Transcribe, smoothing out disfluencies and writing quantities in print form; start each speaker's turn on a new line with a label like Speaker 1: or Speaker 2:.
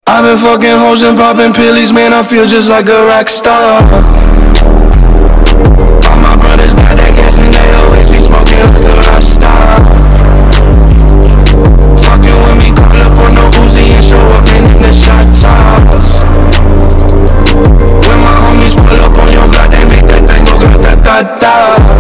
Speaker 1: I've been fucking hoes and popping pillies, man, I feel just like a rock star. All my brothers got that gas and they always be smoking like a rock star. Fucking with me, call up on no Uzi and show up in the shot toss. When my homies pull up on your block, they make that thing go grata-ta-ta.